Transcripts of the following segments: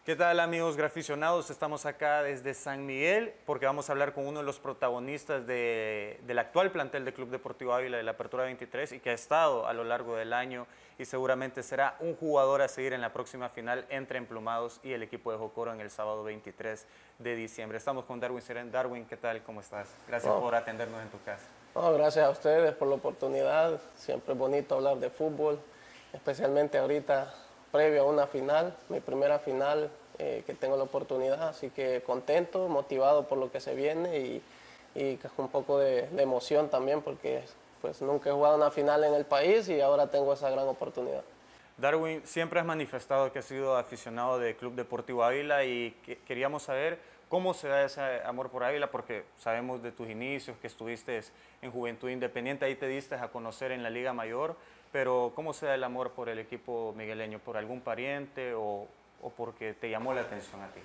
¿Qué tal, amigos graficionados? Estamos acá desde San Miguel porque vamos a hablar con uno de los protagonistas del actual plantel del Club Deportivo Ávila de la Apertura 23 y que ha estado a lo largo del año y seguramente será un jugador a seguir en la próxima final entre Emplumados y el equipo de Jocoro en el sábado 23 de diciembre. Estamos con Darwin Seren. Darwin, ¿qué tal? ¿Cómo estás? Gracias por atendernos en tu casa. Gracias a ustedes por la oportunidad. Siempre es bonito hablar de fútbol, especialmente ahorita previo a una final, mi primera final que tengo la oportunidad. Así que contento, motivado por lo que se viene y con un poco de emoción también porque pues nunca he jugado una final en el país y ahora tengo esa gran oportunidad. Darwin, siempre has manifestado que has sido aficionado del Club Deportivo Ávila y queríamos saber cómo se da ese amor por Ávila, porque sabemos de tus inicios, que estuviste en Juventud Independiente, ahí te diste a conocer en la Liga Mayor, pero ¿cómo se da el amor por el equipo migueleño? ¿Por algún pariente o porque te llamó la atención a ti?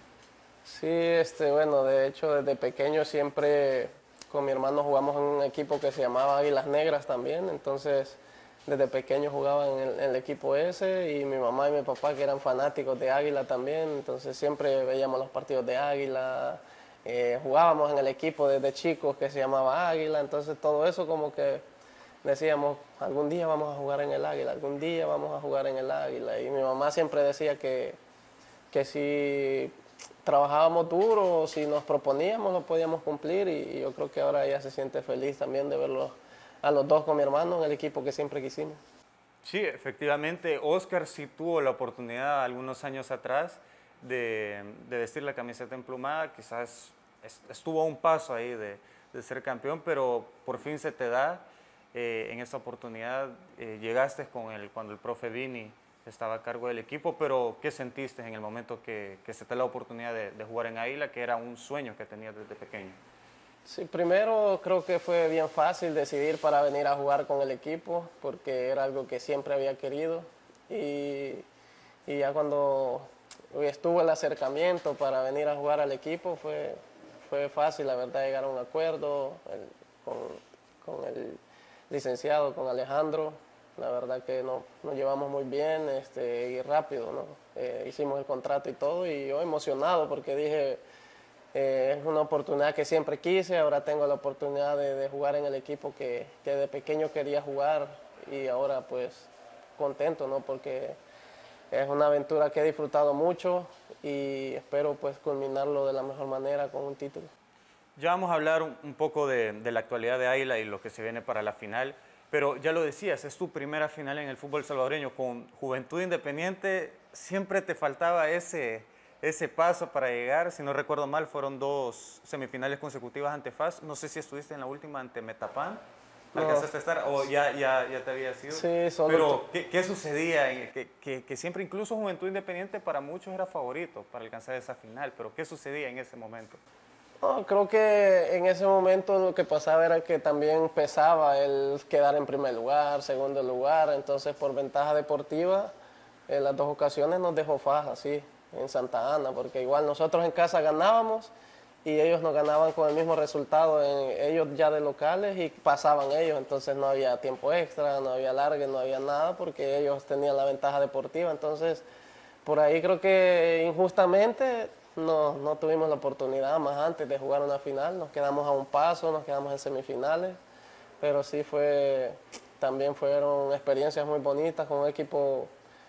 Sí, bueno, de hecho desde pequeño siempre con mi hermano jugamos en un equipo que se llamaba Águilas Negras también, entonces desde pequeño jugaba en el equipo ese y mi mamá y mi papá que eran fanáticos de Águila también, entonces siempre veíamos los partidos de Águila, jugábamos en el equipo desde chicos que se llamaba Águila, entonces todo eso como que decíamos, algún día vamos a jugar en el Águila, algún día vamos a jugar en el Águila y mi mamá siempre decía que si trabajábamos duro, si nos proponíamos, lo podíamos cumplir y yo creo que ahora ella se siente feliz también de verlos a los dos con mi hermano en el equipo que siempre quisimos. Sí, efectivamente, Oscar sí tuvo la oportunidad algunos años atrás de vestir la camiseta emplumada, quizás estuvo a un paso ahí de ser campeón, pero por fin se te da en esta oportunidad. Llegaste cuando el profe Vini estaba a cargo del equipo, pero ¿qué sentiste en el momento que se te da la oportunidad de jugar en Águila, que era un sueño que tenías desde pequeño? Sí, primero creo que fue bien fácil decidir para venir a jugar con el equipo, porque era algo que siempre había querido. Y ya cuando estuvo el acercamiento para venir a jugar al equipo, fue fácil, la verdad, llegar a un acuerdo con el licenciado, con Alejandro. La verdad que nos llevamos muy bien y rápido, ¿no? Hicimos el contrato y todo, y yo emocionado porque dije, es una oportunidad que siempre quise, ahora tengo la oportunidad de jugar en el equipo que de pequeño quería jugar y ahora pues contento, ¿no? Porque es una aventura que he disfrutado mucho y espero pues culminarlo de la mejor manera con un título. Ya vamos a hablar un poco de la actualidad de Águila y lo que se viene para la final, pero ya lo decías, es tu primera final en el fútbol salvadoreño con Juventud Independiente. Siempre te faltaba ese paso para llegar. Si no recuerdo mal, fueron 2 semifinales consecutivas ante FAS. No sé si estuviste en la última ante Metapan. ¿Alcanzaste a estar o ya te había sido? Sí, Pero ¿qué sucedía? Que siempre, incluso Juventud Independiente para muchos era favorito para alcanzar esa final, pero ¿qué sucedía en ese momento? No, creo que en ese momento lo que pasaba era que también pesaba el quedar en primer lugar, segundo lugar, entonces por ventaja deportiva en las dos ocasiones nos dejó faja, sí, en Santa Ana, porque igual nosotros en casa ganábamos y ellos nos ganaban con el mismo resultado, ellos ya de locales y pasaban ellos, entonces no había tiempo extra, no había alargue, no había nada porque ellos tenían la ventaja deportiva, entonces por ahí creo que injustamente no tuvimos la oportunidad más antes de jugar una final, nos quedamos a un paso, nos quedamos en semifinales, pero sí también fueron experiencias muy bonitas con un equipo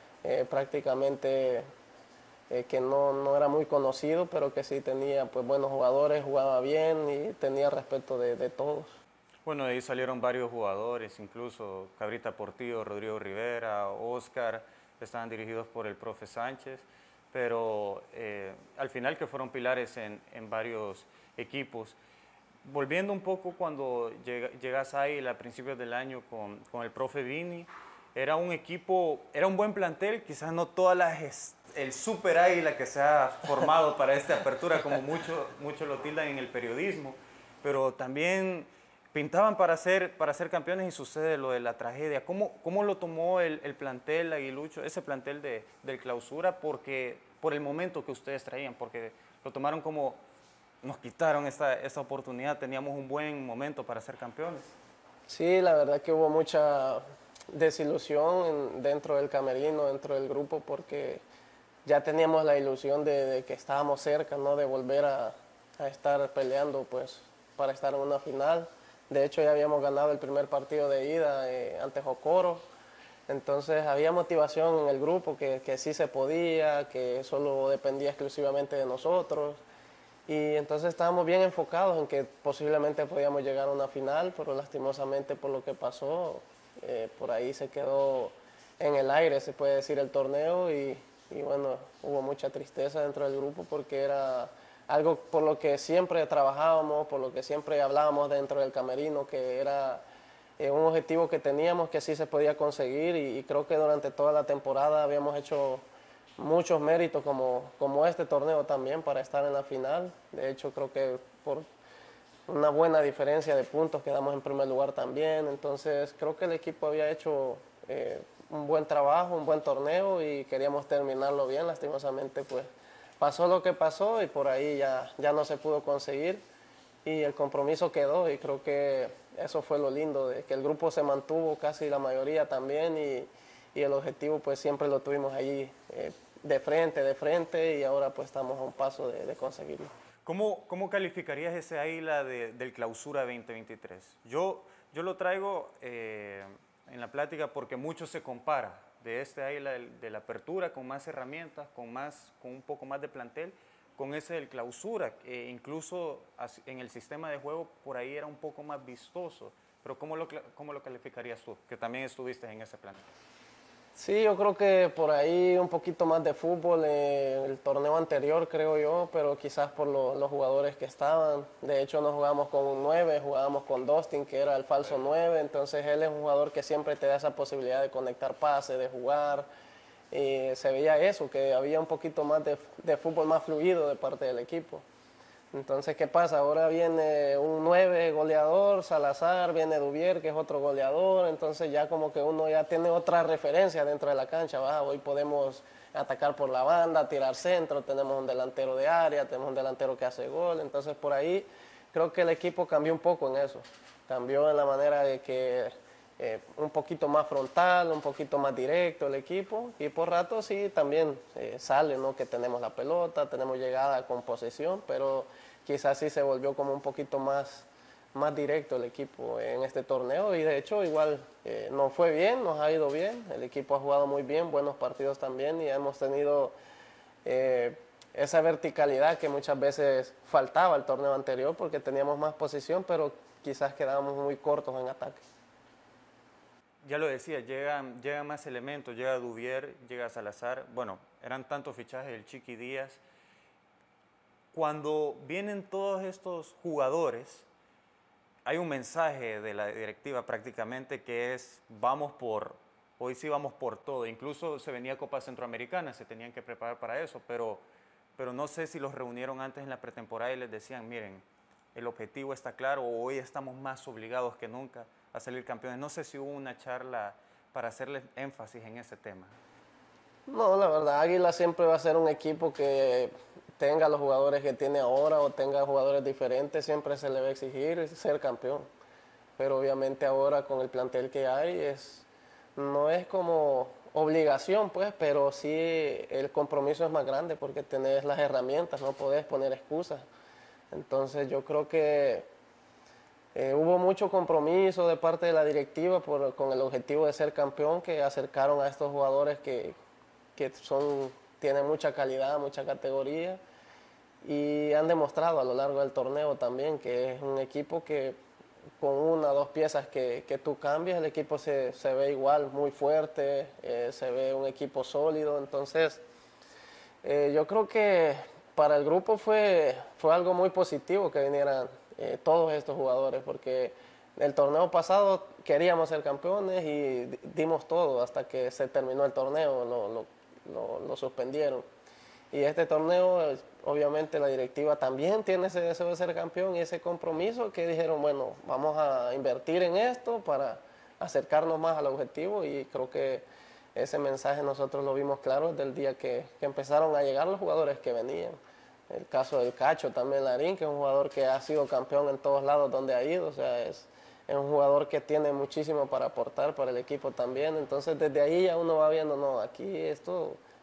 prácticamente que no era muy conocido, pero que sí tenía pues buenos jugadores, jugaba bien y tenía respeto de todos. Bueno, de ahí salieron varios jugadores, incluso Cabrita Portillo, Rodrigo Rivera, Oscar, estaban dirigidos por el profe Sánchez, pero al final que fueron pilares en varios equipos. Volviendo un poco cuando llegas ahí a principios del año con el profe Vini, era un equipo, era un buen plantel, quizás no toda el super Águila que se ha formado para esta apertura, como muchos lo tildan en el periodismo, pero también pintaban para ser campeones y sucede lo de la tragedia. ¿Cómo lo tomó el plantel aguilucho, ese plantel del clausura? Porque por el momento que ustedes traían, porque lo tomaron como, nos quitaron esta oportunidad, teníamos un buen momento para ser campeones. Sí, la verdad que hubo mucha desilusión dentro del camerino, dentro del grupo, porque ya teníamos la ilusión de que estábamos cerca, ¿no? De volver a estar peleando pues para estar en una final. De hecho ya habíamos ganado el primer partido de ida ante Jocoro, entonces había motivación en el grupo que sí se podía, que solo dependía exclusivamente de nosotros. Y entonces estábamos bien enfocados en que posiblemente podíamos llegar a una final, pero lastimosamente por lo que pasó, por ahí se quedó en el aire, se puede decir, el torneo y bueno, hubo mucha tristeza dentro del grupo porque era algo por lo que siempre trabajábamos, por lo que siempre hablábamos dentro del camerino, que era un objetivo que teníamos que sí se podía conseguir y creo que durante toda la temporada habíamos hecho muchos méritos como este torneo también para estar en la final. De hecho creo que por una buena diferencia de puntos quedamos en primer lugar también, entonces creo que el equipo había hecho un buen trabajo, un buen torneo y queríamos terminarlo bien. Lastimosamente pues pasó lo que pasó y por ahí ya no se pudo conseguir y el compromiso quedó y creo que eso fue lo lindo, de que el grupo se mantuvo casi la mayoría también y el objetivo pues siempre lo tuvimos allí de frente y ahora pues estamos a un paso de conseguirlo. ¿Cómo calificarías ese Águila del Clausura 2023? Yo lo traigo en la plática porque mucho se compara de este Águila de la Apertura con más herramientas, con un poco más de plantel, con ese del Clausura, incluso en el sistema de juego por ahí era un poco más vistoso, pero ¿cómo lo calificarías tú, que también estuviste en ese plan? Sí, yo creo que por ahí un poquito más de fútbol en el torneo anterior, creo yo, pero quizás por los jugadores que estaban. De hecho, no jugábamos con un 9, jugábamos con Dustin, que era el falso 9, entonces él es un jugador que siempre te da esa posibilidad de conectar pases, de jugar. Y se veía eso, que había un poquito más de fútbol más fluido de parte del equipo. Entonces, ¿qué pasa? Ahora viene un 9 goleador, Salazar, viene Duvier, que es otro goleador, entonces ya como que uno ya tiene otra referencia dentro de la cancha, ¿va? Hoy podemos atacar por la banda, tirar centro, tenemos un delantero de área, tenemos un delantero que hace gol, entonces por ahí creo que el equipo cambió un poco en eso, cambió en la manera de que un poquito más frontal, un poquito más directo el equipo y por rato sí también sale, ¿no? Que tenemos la pelota, tenemos llegada con posesión, pero quizás sí se volvió como un poquito más directo el equipo en este torneo y de hecho igual nos fue bien, nos ha ido bien, el equipo ha jugado muy bien, buenos partidos también y hemos tenido esa verticalidad que muchas veces faltaba el torneo anterior porque teníamos más posición, pero quizás quedábamos muy cortos en ataque. Ya lo decía, llegan más elementos, llega Duvier, llega Salazar, bueno, eran tantos fichajes, el Chiqui Díaz. Cuando vienen todos estos jugadores, hay un mensaje de la directiva prácticamente que es, hoy sí vamos por todo. Incluso se venía Copa Centroamericana, se tenían que preparar para eso, pero no sé si los reunieron antes en la pretemporada y les decían, miren, el objetivo está claro, hoy estamos más obligados que nunca a salir campeones. No sé si hubo una charla para hacerles énfasis en ese tema. No, la verdad, Águila siempre va a ser un equipo que tenga los jugadores que tiene ahora o tenga jugadores diferentes, siempre se le va a exigir ser campeón. Pero obviamente ahora con el plantel que hay no es como obligación, pues, pero sí el compromiso es más grande porque tenés las herramientas, no podés poner excusas. Entonces yo creo que hubo mucho compromiso de parte de la directiva con el objetivo de ser campeón, que acercaron a estos jugadores que tienen mucha calidad, mucha categoría y han demostrado a lo largo del torneo también que es un equipo que con una o dos piezas que tú cambias, el equipo se ve igual, muy fuerte, se ve un equipo sólido, entonces yo creo que para el grupo fue algo muy positivo que vinieran todos estos jugadores, porque el torneo pasado queríamos ser campeones y dimos todo hasta que se terminó el torneo, lo suspendieron. Y este torneo, obviamente la directiva también tiene ese deseo de ser campeón y ese compromiso que dijeron, bueno, vamos a invertir en esto para acercarnos más al objetivo y creo que ese mensaje nosotros lo vimos claro desde el día que empezaron a llegar los jugadores que venían. El caso del Cacho también Larín, que es un jugador que ha sido campeón en todos lados donde ha ido, o sea, es un jugador que tiene muchísimo para aportar para el equipo también, entonces desde ahí ya uno va viendo, no, aquí esto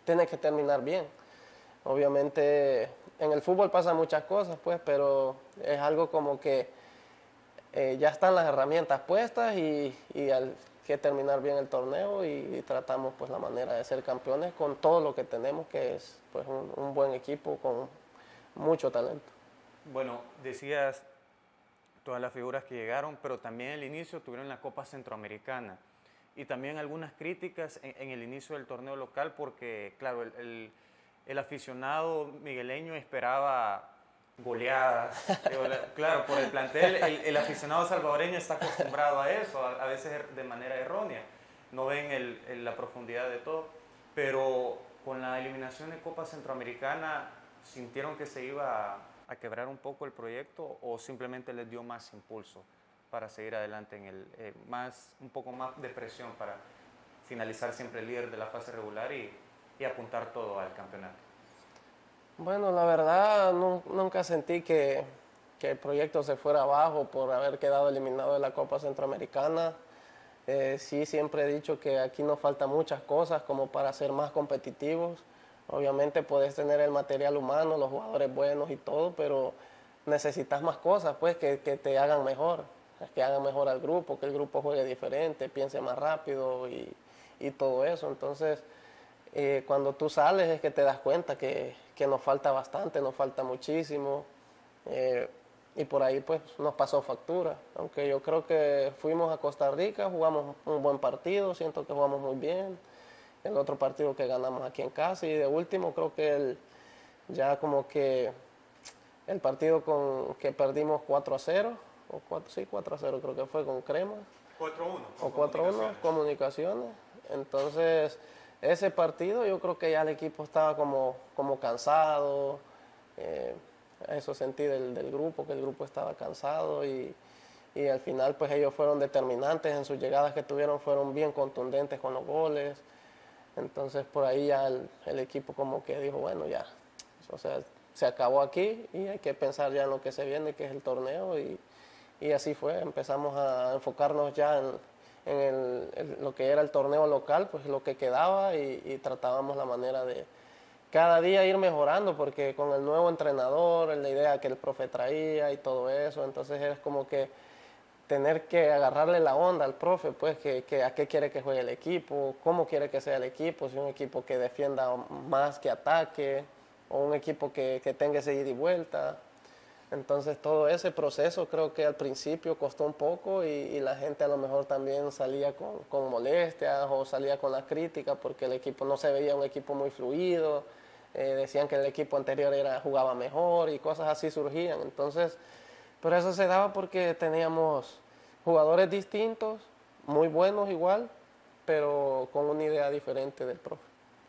tenés que terminar bien. Obviamente en el fútbol pasan muchas cosas, pues, pero es algo como que ya están las herramientas puestas y hay que terminar bien el torneo y tratamos pues la manera de ser campeones con todo lo que tenemos, que es pues un buen equipo con mucho talento. Bueno, decías todas las figuras que llegaron, pero también al inicio tuvieron la Copa Centroamericana y también algunas críticas en el inicio del torneo local porque, claro, el aficionado migueleño esperaba goleadas. Claro, por el plantel, el aficionado salvadoreño está acostumbrado a eso, a veces de manera errónea. No ven la profundidad de todo. Pero con la eliminación de Copa Centroamericana, ¿sintieron que se iba a quebrar un poco el proyecto o simplemente les dio más impulso para seguir adelante un poco más de presión para finalizar siempre líder de la fase regular y apuntar todo al campeonato? Bueno, la verdad nunca sentí que el proyecto se fuera abajo por haber quedado eliminado de la Copa Centroamericana. Sí, siempre he dicho que aquí nos faltan muchas cosas como para ser más competitivos. Obviamente puedes tener el material humano, los jugadores buenos y todo, pero necesitas más cosas pues que te hagan mejor, que hagan mejor al grupo, que el grupo juegue diferente, piense más rápido y todo eso. Entonces, cuando tú sales es que te das cuenta que nos falta bastante, nos falta muchísimo. Y por ahí pues nos pasó factura. Aunque yo creo que fuimos a Costa Rica, jugamos un buen partido, siento que jugamos muy bien. El otro partido que ganamos aquí en casa y de último creo que ya como que el partido que perdimos 4-0, o 4-0 creo que fue con Crema. 4-1. O 4-1, Comunicaciones. Entonces, ese partido yo creo que ya el equipo estaba como cansado. Eso sentí del grupo, que el grupo estaba cansado y al final pues ellos fueron determinantes en sus llegadas que tuvieron, fueron bien contundentes con los goles. Entonces por ahí ya el equipo como que dijo, bueno ya, o sea, se acabó aquí y hay que pensar ya en lo que se viene, que es el torneo y así fue, empezamos a enfocarnos ya en lo que era el torneo local, pues lo que quedaba y tratábamos la manera de cada día ir mejorando porque con el nuevo entrenador, la idea que el profe traía y todo eso, entonces es como que tener que agarrarle la onda al profe, pues que a qué quiere que juegue el equipo, cómo quiere que sea el equipo, si un equipo que defienda más que ataque o un equipo que tenga ese ida y vuelta. Entonces todo ese proceso creo que al principio costó un poco y la gente a lo mejor también salía con molestias o salía con la crítica porque el equipo no se veía un equipo muy fluido, decían que el equipo anterior jugaba mejor y cosas así surgían. Entonces, pero eso se daba porque teníamos jugadores distintos, muy buenos igual, pero con una idea diferente del profe.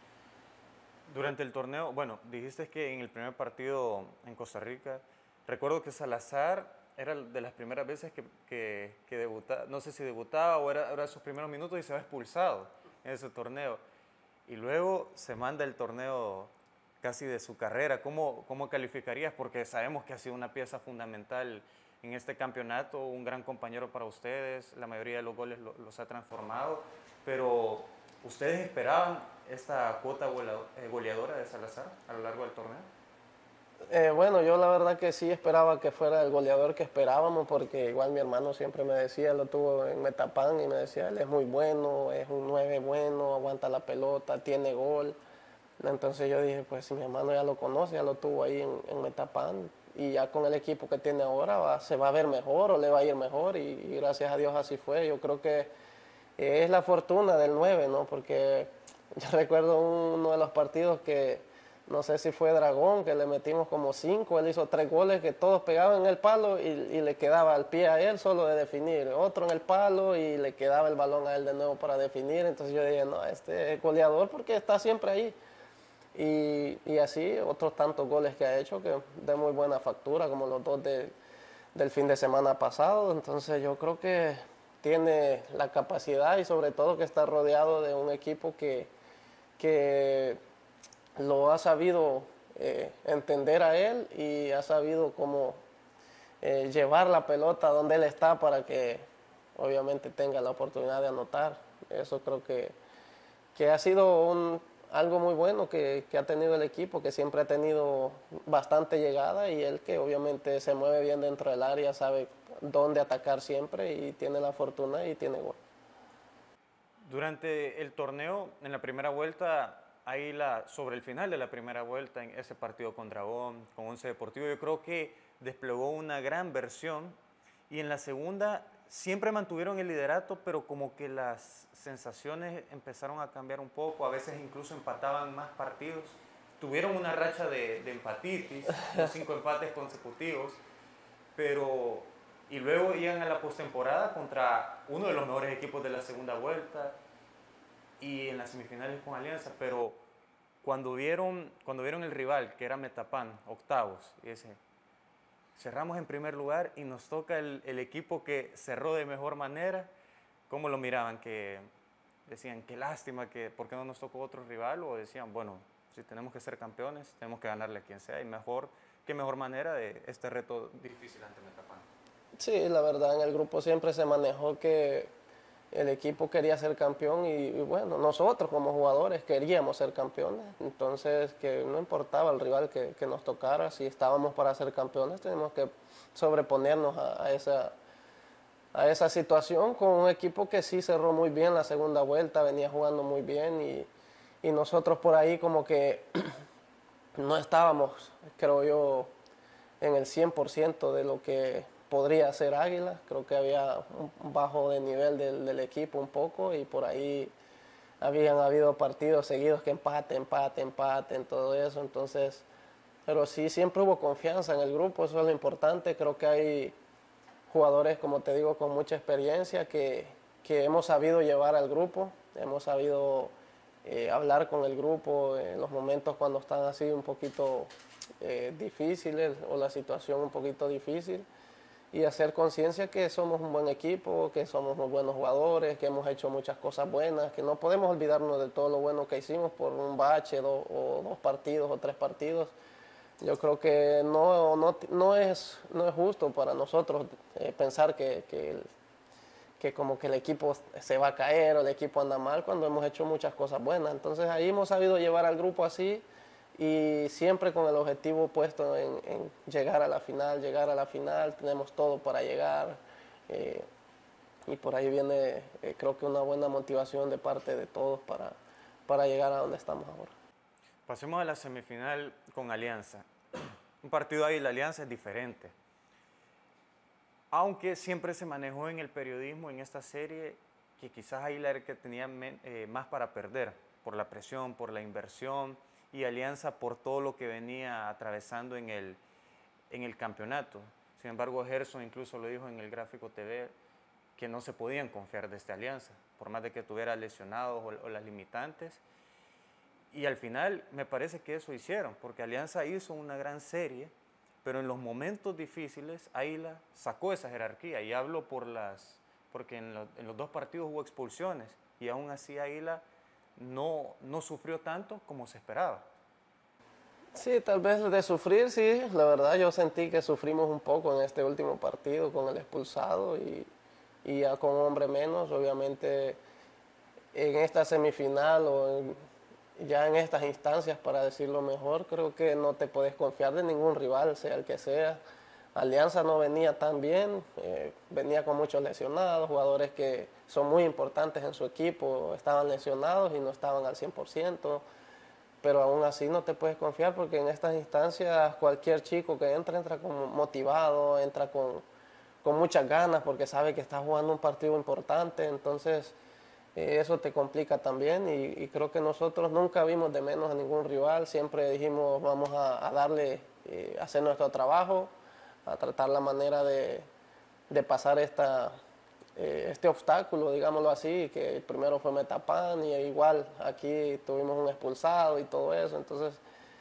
Durante el torneo, bueno, dijiste que en el primer partido en Costa Rica, recuerdo que Salazar era de las primeras veces que debutaba, no sé si debutaba o era sus primeros minutos y se va expulsado en ese torneo. Y luego se manda el torneo casi de su carrera. ¿Cómo calificarías? Porque sabemos que ha sido una pieza fundamental en este campeonato, un gran compañero para ustedes, la mayoría de los goles los ha transformado, pero ¿ustedes esperaban esta cuota goleadora de Salazar a lo largo del torneo? Bueno, yo la verdad que sí esperaba que fuera el goleador que esperábamos, porque igual mi hermano siempre me decía, lo tuvo en Metapán y me decía, él es muy bueno, es un 9 bueno, aguanta la pelota, tiene gol. Entonces yo dije, pues si mi hermano ya lo conoce, ya lo tuvo ahí en Metapán y ya con el equipo que tiene ahora se va a ver mejor o le va a ir mejor y gracias a Dios así fue. Yo creo que es la fortuna del 9, ¿no? Porque yo recuerdo uno de los partidos que no sé si fue Dragón, que le metimos como 5, él hizo 3 goles que todos pegaban en el palo y le quedaba al pie a él solo de definir, otro en el palo y le quedaba el balón a él de nuevo para definir. Entonces yo dije, no, este es goleador porque está siempre ahí. Y así otros tantos goles que ha hecho que de muy buena factura, como los 2 del fin de semana pasado. Entonces yo creo que tiene la capacidad y sobre todo que está rodeado de un equipo que lo ha sabido entender a él y ha sabido cómo llevar la pelota donde él está para que obviamente tenga la oportunidad de anotar. Eso creo que ha sido algo muy bueno que ha tenido el equipo, que siempre ha tenido bastante llegada y él que obviamente se mueve bien dentro del área, sabe dónde atacar siempre y tiene la fortuna y tiene gol. Durante el torneo, en la primera vuelta, sobre el final de la primera vuelta, en ese partido con Dragón, con Once Deportivo, yo creo que desplegó una gran versión y en la segunda siempre mantuvieron el liderato, pero como que las sensaciones empezaron a cambiar un poco, a veces incluso empataban más partidos. Tuvieron una racha de empatitis, 5 empates consecutivos, pero y luego iban a la postemporada contra uno de los mejores equipos de la segunda vuelta y en las semifinales con Alianza, pero cuando vieron el rival, que era Metapan, octavos, y ese, cerramos en primer lugar y nos toca el equipo que cerró de mejor manera, ¿cómo lo miraban? Que decían, qué lástima, que ¿por qué no nos tocó otro rival? O decían, bueno, si tenemos que ser campeones, tenemos que ganarle a quien sea, y qué mejor manera de este reto difícil ante Metapan. Sí, la verdad en el grupo siempre se manejó que el equipo quería ser campeón y bueno, nosotros como jugadores queríamos ser campeones, entonces que no importaba el rival que nos tocara, si estábamos para ser campeones tenemos que sobreponernos a esa situación con un equipo que sí cerró muy bien la segunda vuelta, venía jugando muy bien y nosotros por ahí como que no estábamos, creo yo, en el 100% de lo que podría ser Águila. Creo que había un bajo de nivel del equipo un poco y por ahí habían habido partidos seguidos que empate, todo eso. Entonces, pero sí, siempre hubo confianza en el grupo, eso es lo importante. Creo que hay jugadores, como te digo, con mucha experiencia que hemos sabido llevar al grupo, hemos sabido hablar con el grupo en los momentos cuando están así un poquito difíciles o la situación un poquito difícil y hacer conciencia que somos un buen equipo, que somos muy buenos jugadores, que hemos hecho muchas cosas buenas, que no podemos olvidarnos de todo lo bueno que hicimos por un bache o 2 partidos o 3 partidos. Yo creo que no es justo para nosotros pensar que como que el equipo se va a caer o el equipo anda mal cuando hemos hecho muchas cosas buenas. Entonces ahí hemos sabido llevar al grupo así y siempre con el objetivo puesto en llegar a la final, tenemos todo para llegar y por ahí viene creo que una buena motivación de parte de todos para llegar a donde estamos ahora. Pasemos a la semifinal con Alianza. Un partido ahí, la Alianza es diferente. Aunque siempre se manejó en el periodismo en esta serie que quizás ahí era el que tenía más para perder, por la presión, por la inversión y Alianza por todo lo que venía atravesando en el campeonato. Sin embargo, Gerson incluso lo dijo en el Gráfico TV que no se podían confiar de esta Alianza, por más de que tuviera lesionados o las limitantes. Y al final me parece que eso hicieron, porque Alianza hizo una gran serie, pero en los momentos difíciles Águila sacó esa jerarquía. Y hablo porque en los 2 partidos hubo expulsiones y aún así Águila no sufrió tanto como se esperaba. Sí, tal vez de sufrir, sí, la verdad yo sentí que sufrimos un poco en este último partido con el expulsado y ya con un hombre menos, obviamente en esta semifinal ya en estas instancias, para decirlo mejor, creo que no te puedes confiar de ningún rival, sea el que sea. Alianza no venía tan bien, venía con muchos lesionados, jugadores que son muy importantes en su equipo, estaban lesionados y no estaban al 100%, pero aún así no te puedes confiar porque en estas instancias cualquier chico que entra como motivado, entra con muchas ganas porque sabe que está jugando un partido importante, entonces eso te complica también y creo que nosotros nunca vimos de menos a ningún rival, siempre dijimos vamos a darle, hacer nuestro trabajo, a tratar la manera de pasar este obstáculo, digámoslo así, que primero fue Metapan y igual aquí tuvimos un expulsado y todo eso, entonces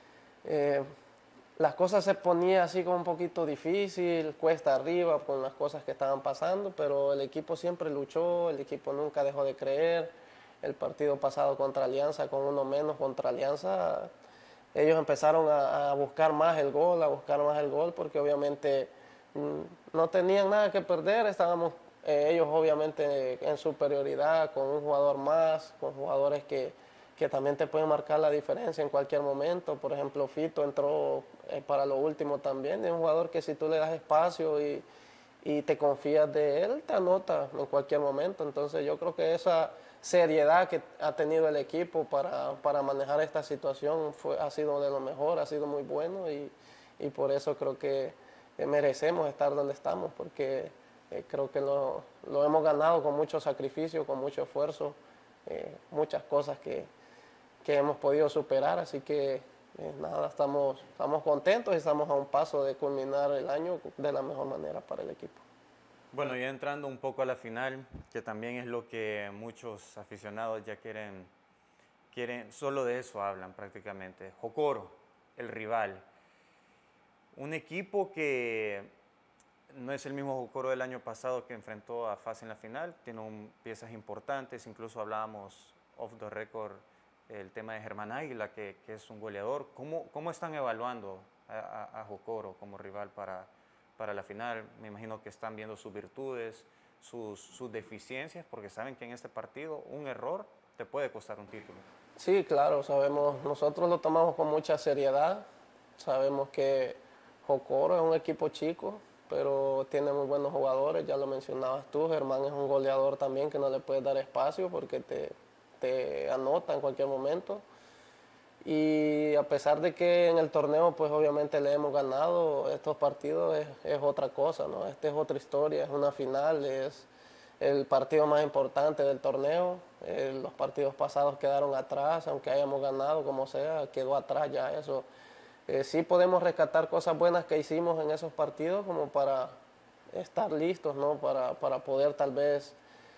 las cosas se ponían así como un poquito difícil, cuesta arriba con las cosas que estaban pasando, pero el equipo siempre luchó, el equipo nunca dejó de creer. El partido pasado contra Alianza, con uno menos contra Alianza, ellos empezaron a buscar más el gol, porque obviamente no tenían nada que perder, estábamos ellos obviamente en superioridad, con un jugador más, con jugadores que que también te pueden marcar la diferencia en cualquier momento. Por ejemplo, Fito entró para lo último también, es un jugador que si tú le das espacio y te confías de él, te anota en cualquier momento. Entonces yo creo que esa seriedad que ha tenido el equipo para manejar esta situación ha sido de lo mejor, ha sido muy bueno y por eso creo que merecemos estar donde estamos, porque creo que lo hemos ganado con mucho sacrificio, con mucho esfuerzo, muchas cosas que hemos podido superar, así que nada, estamos contentos y estamos a un paso de culminar el año de la mejor manera para el equipo. Bueno, ya entrando un poco a la final, que también es lo que muchos aficionados ya quieren, solo de eso hablan prácticamente. Jocoro, el rival. Un equipo que no es el mismo Jocoro del año pasado que enfrentó a FAS en la final, tiene piezas importantes, incluso hablábamos off the record el tema de Germán Águila, que es un goleador. ¿Cómo están evaluando a Jocoro como rival para la final? Me imagino que están viendo sus virtudes, sus deficiencias, porque saben que en este partido un error te puede costar un título. Sí, claro, sabemos, nosotros lo tomamos con mucha seriedad, sabemos que Jocoro es un equipo chico, pero tiene muy buenos jugadores, ya lo mencionabas tú, Germán es un goleador también que no le puedes dar espacio porque te anota en cualquier momento. Y a pesar de que en el torneo pues obviamente le hemos ganado, estos partidos es otra cosa, ¿no? Esta es otra historia, es una final, es el partido más importante del torneo. Los partidos pasados quedaron atrás, aunque hayamos ganado como sea, quedó atrás ya eso. Sí podemos rescatar cosas buenas que hicimos en esos partidos como para estar listos, ¿no? Para poder tal vez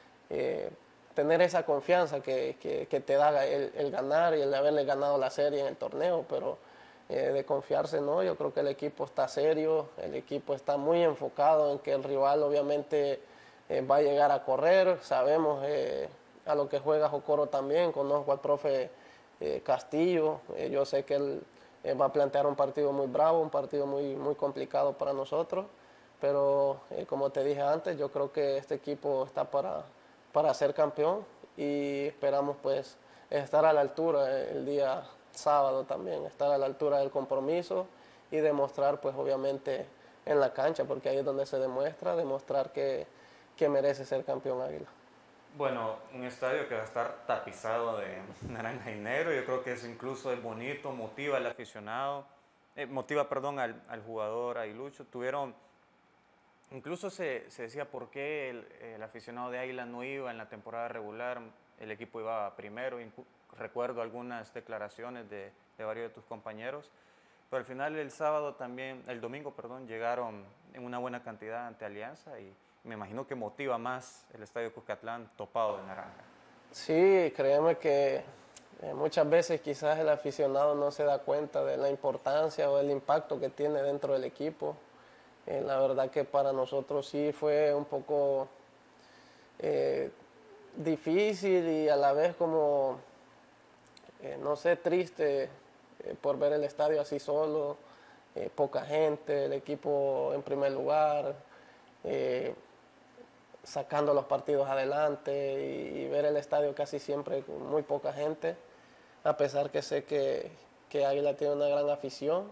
tener esa confianza que te da el ganar y el haberle ganado la serie en el torneo, pero de confiarse no, yo creo que el equipo está serio, el equipo está muy enfocado en que el rival obviamente va a llegar a correr, sabemos a lo que juega Jocoro también, conozco al profe Castillo, yo sé que él va a plantear un partido muy bravo, un partido muy complicado para nosotros, pero como te dije antes, yo creo que este equipo está para ser campeón y esperamos pues estar a la altura el día sábado también, estar a la altura del compromiso y demostrar pues obviamente en la cancha, porque ahí es donde se demostrar que merece ser campeón Águila. Bueno, un estadio que va a estar tapizado de naranja y negro, yo creo que eso incluso es bonito, motiva al aficionado, motiva, perdón, al jugador aguilucho. Incluso se decía por qué el aficionado de Águila no iba en la temporada regular, el equipo iba primero, recuerdo algunas declaraciones de varios de tus compañeros, pero al final el domingo, perdón, llegaron en una buena cantidad ante Alianza y me imagino que motiva más el Estadio Cuscatlán topado de naranja. Sí, créeme que muchas veces quizás el aficionado no se da cuenta de la importancia o el impacto que tiene dentro del equipo. La verdad que para nosotros sí fue un poco difícil y a la vez como, no sé, triste por ver el estadio así solo, poca gente, el equipo en primer lugar, sacando los partidos adelante y ver el estadio casi siempre con muy poca gente, a pesar que sé que Águila tiene una gran afición,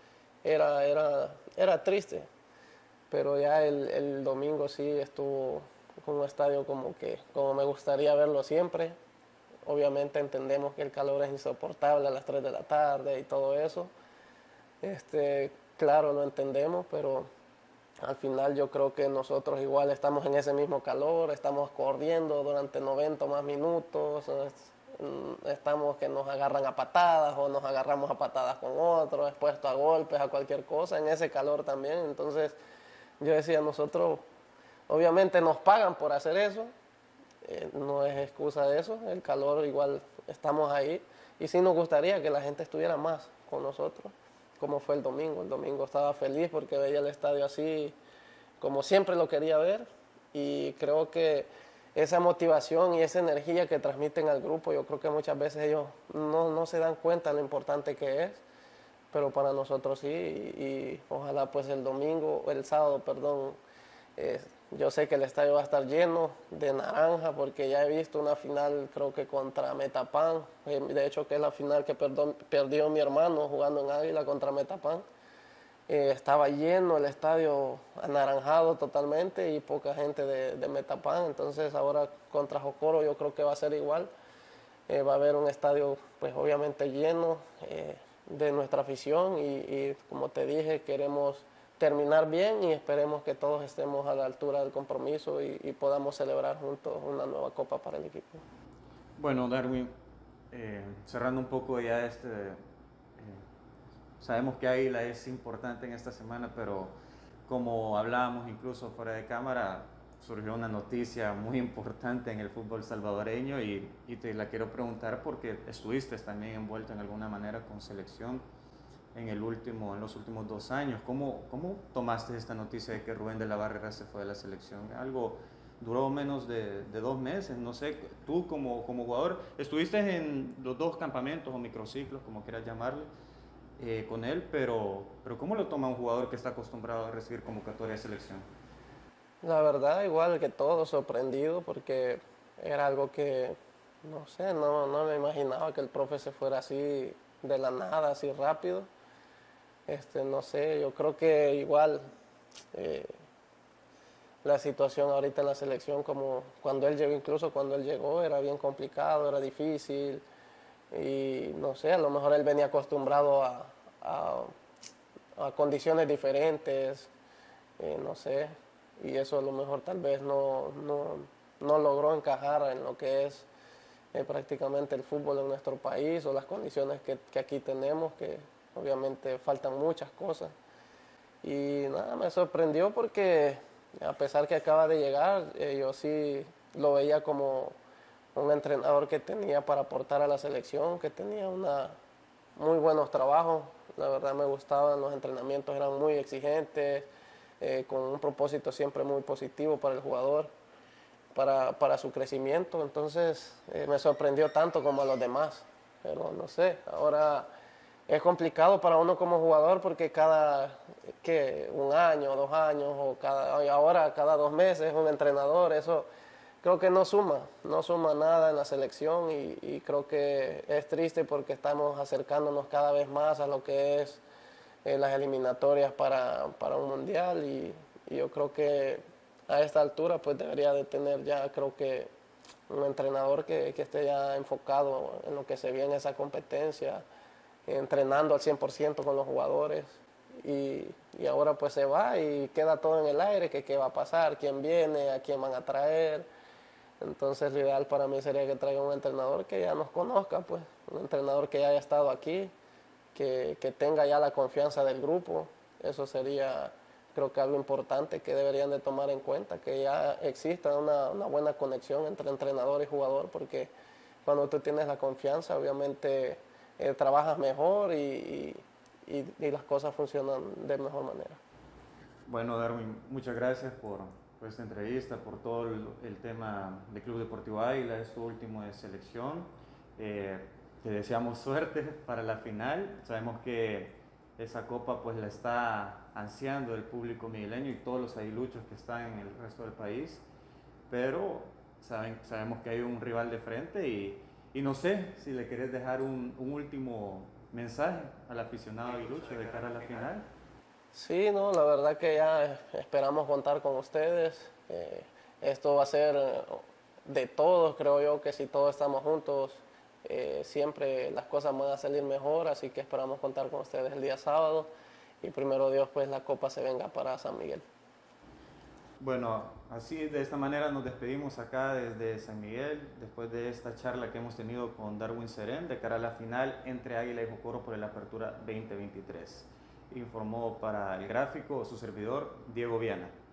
era triste, pero ya el domingo sí estuvo con un estadio como me gustaría verlo siempre. Obviamente entendemos que el calor es insoportable a las 3 de la tarde y todo eso. Claro, lo entendemos, pero al final yo creo que nosotros igual estamos en ese mismo calor, estamos corriendo durante 90 más minutos, estamos que nos agarran a patadas o nos agarramos a patadas con otros, expuestos a golpes, a cualquier cosa, en ese calor también. Entonces yo decía, nosotros obviamente nos pagan por hacer eso, no es excusa de eso, el calor igual estamos ahí y sí nos gustaría que la gente estuviera más con nosotros, como fue el domingo estaba feliz porque veía el estadio así como siempre lo quería ver y creo que esa motivación y esa energía que transmiten al grupo, yo creo que muchas veces ellos no se dan cuenta de lo importante que es, pero para nosotros sí y ojalá pues el sábado, perdón, Eh, yo sé que el estadio va a estar lleno de naranja porque ya he visto una final creo que contra Metapan, de hecho que es la final que perdió mi hermano jugando en Águila contra Metapan. Estaba lleno el estadio, anaranjado totalmente y poca gente de Metapan, entonces ahora contra Jocoro yo creo que va a ser igual. Va a haber un estadio pues obviamente lleno de nuestra afición y como te dije queremos terminar bien y esperemos que todos estemos a la altura del compromiso y podamos celebrar juntos una nueva copa para el equipo. Bueno, Darwin, cerrando un poco ya sabemos que Águila es importante en esta semana, pero como hablábamos incluso fuera de cámara, surgió una noticia muy importante en el fútbol salvadoreño y te la quiero preguntar porque estuviste también envuelto en alguna manera con selección en los últimos 2 años. ¿Cómo tomaste esta noticia de que Rubén de la Barrera se fue de la selección? Algo duró menos de 2 meses, no sé, tú como jugador, estuviste en los 2 campamentos o microciclos, como quieras llamarle, con él, pero ¿cómo lo toma un jugador que está acostumbrado a recibir convocatoria de selección? La verdad, igual que todo, sorprendido porque era algo que, no sé, no me imaginaba que el profe se fuera así de la nada, así rápido. No sé, yo creo que igual eh, la situación ahorita en la selección, como cuando él llegó, incluso cuando él llegó, era bien complicado, era difícil y no sé, a lo mejor él venía acostumbrado a condiciones diferentes, no sé, y eso a lo mejor tal vez no logró encajar en lo que es prácticamente el fútbol en nuestro país o las condiciones que aquí tenemos, que obviamente faltan muchas cosas. Y nada, me sorprendió porque a pesar que acaba de llegar, yo sí lo veía como un entrenador que tenía para aportar a la selección, que tenía muy buenos trabajos. La verdad me gustaban, los entrenamientos eran muy exigentes, con un propósito siempre muy positivo para el jugador, para su crecimiento. Entonces me sorprendió tanto como a los demás. Pero no sé, ahora es complicado para uno como jugador porque un año, 2 años ahora cada 2 meses un entrenador, eso creo que no suma nada en la selección y creo que es triste porque estamos acercándonos cada vez más a lo que es las eliminatorias para un mundial y yo creo que a esta altura pues debería de tener ya creo que un entrenador que esté ya enfocado en lo que se viene esa competencia, entrenando al 100% con los jugadores y ahora pues se va y queda todo en el aire, que qué va a pasar, quién viene, a quién van a traer. Entonces lo ideal para mí sería que traiga un entrenador que ya nos conozca, pues, un entrenador que ya haya estado aquí, que tenga ya la confianza del grupo. Eso sería, creo que algo importante que deberían de tomar en cuenta, que ya exista una buena conexión entre entrenador y jugador, porque cuando tú tienes la confianza, obviamente trabajas mejor y las cosas funcionan de mejor manera. Bueno, Darwin, muchas gracias por esta entrevista, por todo el tema del Club Deportivo Águila, esto último de selección. Te deseamos suerte para la final. Sabemos que esa copa pues la está ansiando el público migueleño y todos los aguiluchos que están en el resto del país, pero sabemos que hay un rival de frente y no sé si le querés dejar un último mensaje al aficionado aguilucho de cara a la final. Sí, no, la verdad que ya esperamos contar con ustedes. Esto va a ser de todos, creo yo, que si todos estamos juntos, siempre las cosas van a salir mejor, así que esperamos contar con ustedes el día sábado y primero Dios, pues la copa se venga para San Miguel. Bueno, así de esta manera nos despedimos acá desde San Miguel, después de esta charla que hemos tenido con Darwin Serén de cara a la final entre Águila y Jocoro por el Apertura 2023. Informó para el gráfico su servidor Diego Viana.